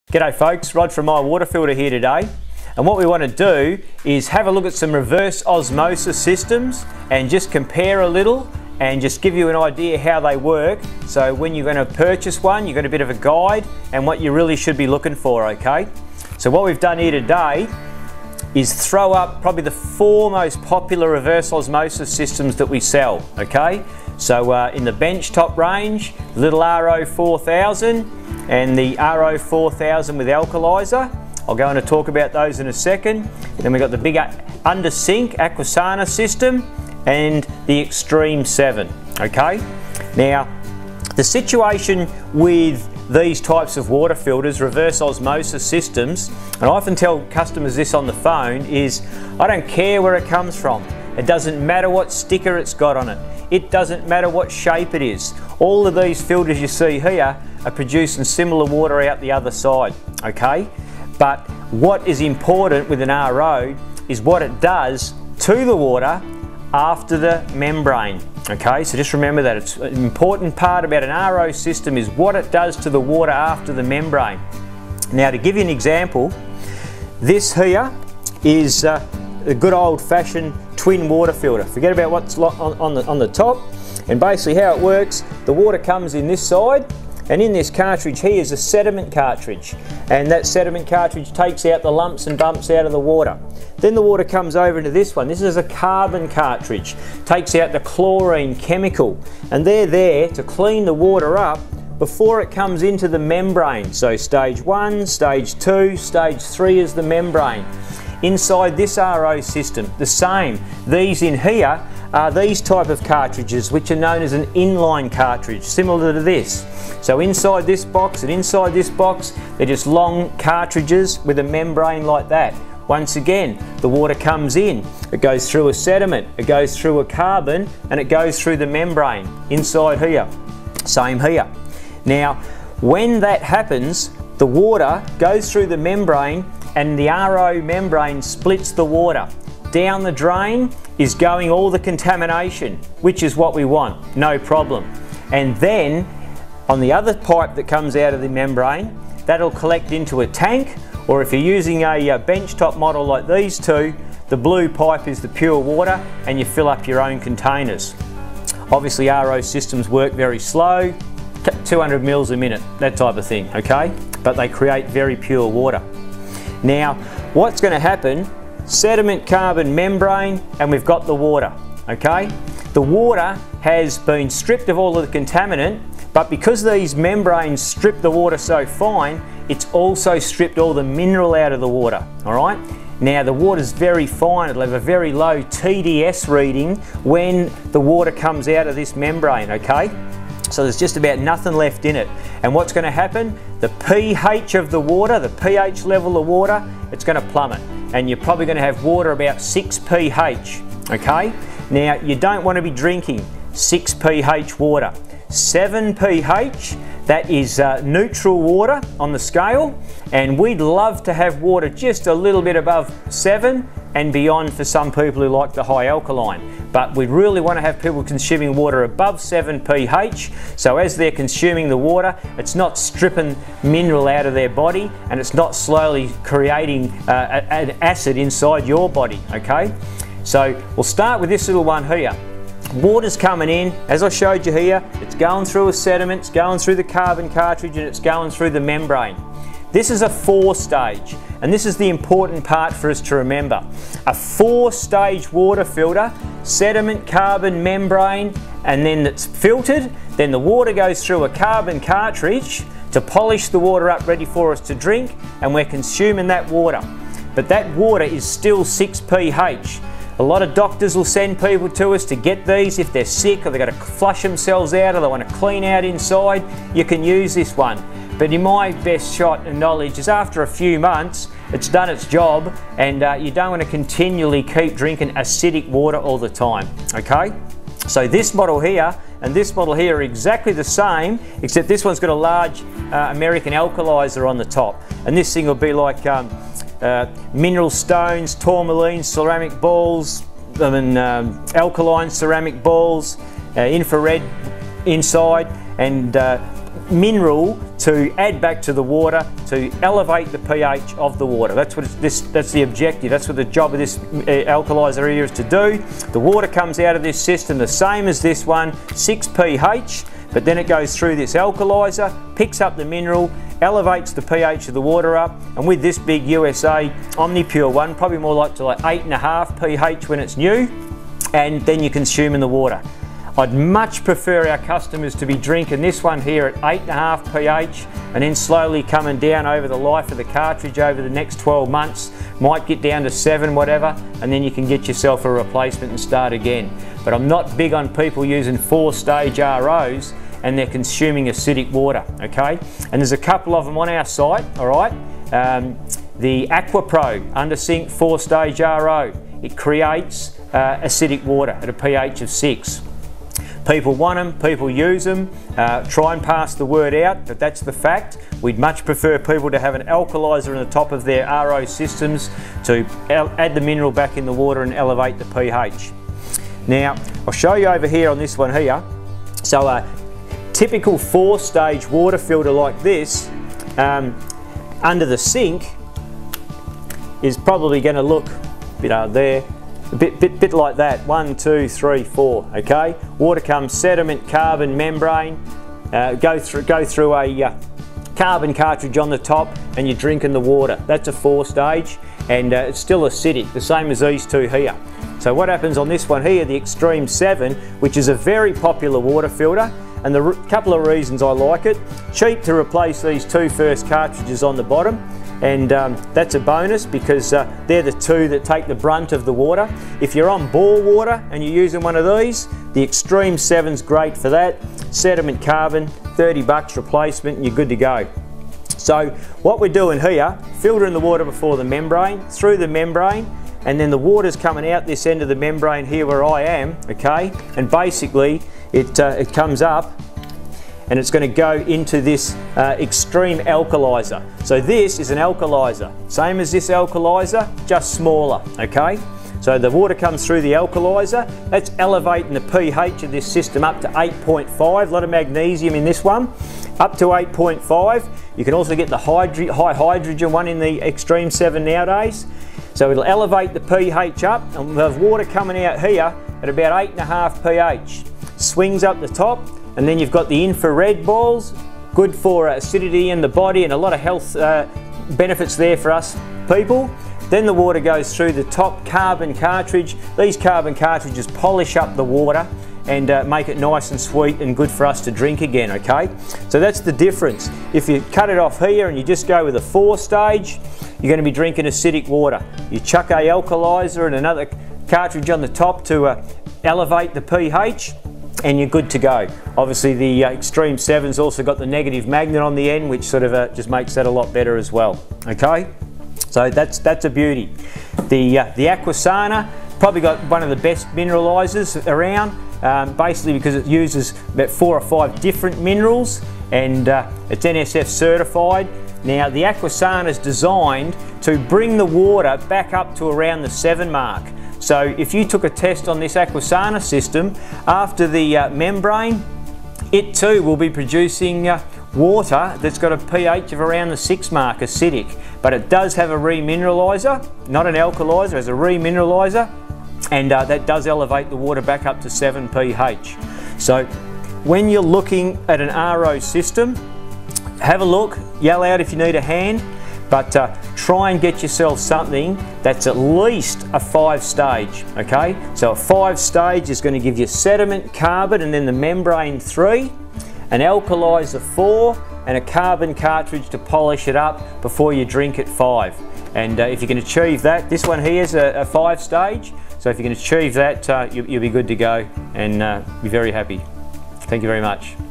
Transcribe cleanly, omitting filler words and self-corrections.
G'day folks, Rod from My Water Filter here today, and what we want to do is have a look at some reverse osmosis systems and just compare a little and just give you an idea how they work, so when you're going to purchase one you've got a bit of a guide and what you really should be looking for, okay? So what we've done here today is throw up probably the 4 most popular reverse osmosis systems that we sell, okay? So in the benchtop range, little RO4000 and the RO4000 with alkalizer. I'll go on to talk about those in a second. Then we've got the big under sink Aquasana system and the Xtreme 7, okay? Now, the situation with these types of water filters, reverse osmosis systems, and I often tell customers this on the phone, is I don't care where it comes from. It doesn't matter what sticker it's got on it. It doesn't matter what shape it is. All of these filters you see here are producing similar water out the other side, okay? But what is important with an RO is what it does to the water after the membrane, okay? So just remember that. It's an important part about an RO system is what it does to the water after the membrane. Now, to give you an example, this here is a good old-fashioned twin water filter. Forget about what's on the top, and basically how it works, the water comes in this side, and in this cartridge here is a sediment cartridge, and that sediment cartridge takes out the lumps and bumps out of the water. Then the water comes over into this one. This is a carbon cartridge, takes out the chlorine chemical, and they're there to clean the water up before it comes into the membrane. So stage 1, stage 2, stage 3 is the membrane. Inside this RO system, the same. These in here are these type of cartridges, which are known as an inline cartridge, similar to this. So inside this box and inside this box, they're just long cartridges with a membrane like that. Once again, the water comes in, it goes through a sediment, it goes through a carbon, and it goes through the membrane. Inside here, same here. Now, when that happens, the water goes through the membrane and the RO membrane splits the water. Down the drain is going all the contamination, which is what we want, no problem. And then on the other pipe that comes out of the membrane, that'll collect into a tank, or if you're using a benchtop model like these two, the blue pipe is the pure water and you fill up your own containers. Obviously RO systems work very slow, 200 mils a minute, that type of thing, okay? But they create very pure water. Now, what's going to happen, sediment, carbon, membrane, and we've got the water, okay? The water has been stripped of all of the contaminant, but because these membranes strip the water so fine, it's also stripped all the mineral out of the water, all right? Now, the water's very fine. It'll have a very low TDS reading when the water comes out of this membrane, okay? So there's just about nothing left in it. And what's going to happen? The pH of the water, the pH level of water, it's going to plummet. And you're probably going to have water about 6 pH, okay? Now, you don't want to be drinking 6 pH water. 7 pH, that is neutral water on the scale, and we'd love to have water just a little bit above 7 and beyond for some people who like the high alkaline. But we really want to have people consuming water above 7 pH, so as they're consuming the water, it's not stripping mineral out of their body and it's not slowly creating an acid inside your body, okay? So we'll start with this little one here. Water's coming in, as I showed you here, it's going through a sediment, it's going through the carbon cartridge, and it's going through the membrane. This is a 4-stage, and this is the important part for us to remember. A 4-stage water filter, sediment, carbon, membrane, and then it's filtered, then the water goes through a carbon cartridge to polish the water up ready for us to drink, and we're consuming that water. But that water is still 6 pH. A lot of doctors will send people to us to get these if they're sick or they've got to flush themselves out or they want to clean out inside. You can use this one. But in my best shot and knowledge is after a few months, it's done its job, and you don't want to continually keep drinking acidic water all the time, okay? So this model here and this model here are exactly the same, except this one's got a large American alkalizer on the top. And this thing will be like mineral stones, tourmaline, ceramic balls, alkaline ceramic balls, infrared inside, and mineral to add back to the water to elevate the pH of the water. That's what that's the objective. That's what the job of this alkalizer here is to do. The water comes out of this system the same as this one, 6 pH, but then it goes through this alkalizer, picks up the mineral, elevates the pH of the water up, and with this big USA OmniPure one, probably more like to like 8.5 pH when it's new, and then you're consuming the water. I'd much prefer our customers to be drinking this one here at 8.5 pH and then slowly coming down over the life of the cartridge over the next 12 months. Might get down to 7, whatever, and then you can get yourself a replacement and start again. But I'm not big on people using 4-stage ROs and they're consuming acidic water, okay? And there's a couple of them on our site, all right? The AquaPro under sink 4-stage RO, it creates acidic water at a pH of 6. People want them, people use them, try and pass the word out, but that's the fact. We'd much prefer people to have an alkalizer on the top of their RO systems to add the mineral back in the water and elevate the pH. Now, I'll show you over here on this one here. So a typical 4-stage water filter like this, under the sink, is probably going to look a bit out there. A bit like that, 1, 2, 3, 4, okay? Water comes sediment, carbon, membrane, go through a carbon cartridge on the top and you're drinking the water. That's a 4-stage and it's still acidic, the same as these two here. So what happens on this one here, the Xtreme 7, which is a very popular water filter, and the couple of reasons I like it: cheap to replace these 2 first cartridges on the bottom, and that's a bonus because they're the 2 that take the brunt of the water. If you're on bore water and you're using one of these, the Xtreme 7's great for that. Sediment, carbon, 30 bucks replacement and you're good to go. So what we're doing here, filtering the water before the membrane, through the membrane, and then the water's coming out this end of the membrane here where I am, okay? And basically it comes up and it's going to go into this Xtreme alkalizer. So this is an alkalizer, same as this alkalizer, just smaller, okay? So the water comes through the alkalizer, that's elevating the pH of this system up to 8.5, a lot of magnesium in this one, up to 8.5. You can also get the high hydrogen one in the Xtreme 7 nowadays. So it'll elevate the pH up, and we'll have water coming out here at about 8.5 pH. Swings up the top, and then you've got the infrared balls, good for acidity in the body and a lot of health benefits there for us people. Then the water goes through the top carbon cartridge. These carbon cartridges polish up the water and make it nice and sweet and good for us to drink again, okay? So that's the difference. If you cut it off here and you just go with a 4-stage, you're going to be drinking acidic water. You chuck a alkalizer and another cartridge on the top to elevate the pH, and you're good to go. Obviously the Xtreme 7's also got the negative magnet on the end, which sort of just makes that a lot better as well, okay? So that's a beauty. The Aquasana probably got one of the best mineralizers around, basically because it uses about 4 or 5 different minerals, and it's NSF certified. Now the Aquasana is designed to bring the water back up to around the 7 mark. So if you took a test on this Aquasana system after the membrane, it too will be producing water that's got a pH of around the 6 mark, acidic. But it does have a remineralizer, not an alkalizer, it has a remineralizer, and that does elevate the water back up to 7 pH. So when you're looking at an RO system, have a look, yell out if you need a hand, but try and get yourself something that's at least a 5-stage, okay? So a 5-stage is going to give you sediment, carbon, and then the membrane 3, an alkalizer 4, and a carbon cartridge to polish it up before you drink at 5. And if you can achieve that, this one here is a 5-stage, so if you can achieve that, you'll be good to go and be very happy. Thank you very much.